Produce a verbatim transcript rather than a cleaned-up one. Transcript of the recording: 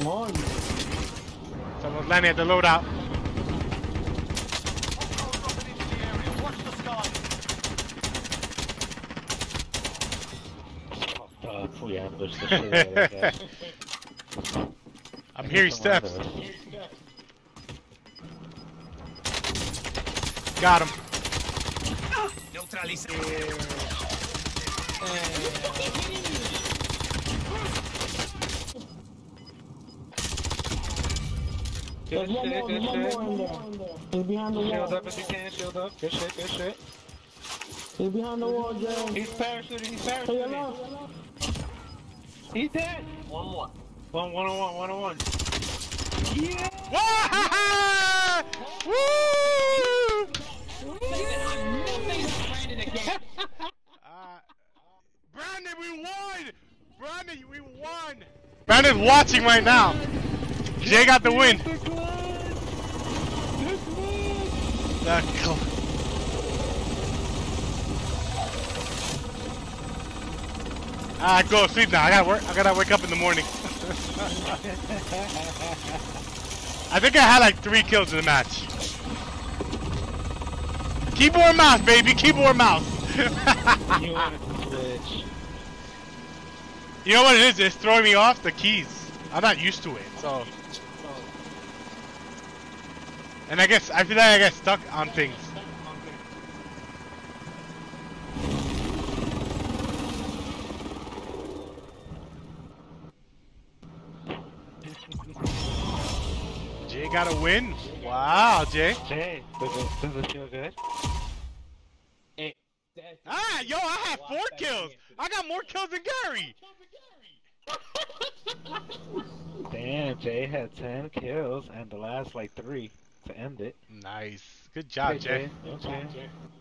Come on. Someone's landing at the loadout. Uh, fully ambushed the shit out of that guy. I'm hearing steps. Got him. There's one more, Good there's one shit. more in there. He's behind the wall. Shield up if you can, shield up. Good shit, good shit. He's behind the wall, Jay. He's parachuting, he's To your parachuting. left. He's dead. One more. One, one on one, one on one. Yeah! Woo! uh, Brandon, we won! Brandon, we won! Brandon's watching right now. Jay got the win. The cl Ah, go to sleep now. I gotta work. I gotta wake up in the morning. I think I had like three kills in the match. Keyboard mouse, baby. Keyboard mouse. You wanted to switch. You know what it is? It's throwing me off the keys. I'm not used to it, so. And I guess I feel like I get stuck on things. Jay got a win. Wow, Jay. Jay, does it, does it feel good? Ah, yo, I had four kills. I got more kills than Gary. Damn, Jay had ten kills and the last like three to end it. Nice. Good job, Hey, Jay. Jay. Okay.